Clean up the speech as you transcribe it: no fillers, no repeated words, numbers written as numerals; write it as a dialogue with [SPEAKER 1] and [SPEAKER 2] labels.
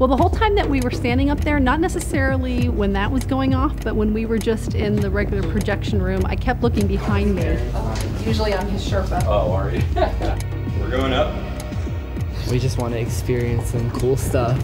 [SPEAKER 1] Well, the whole time that we were standing up there, not necessarily when that was going off, but when we were just in the regular projection room, I kept looking behind me. Usually I'm his Sherpa.
[SPEAKER 2] Oh, are you? We're going up.
[SPEAKER 3] We just want to experience some cool stuff.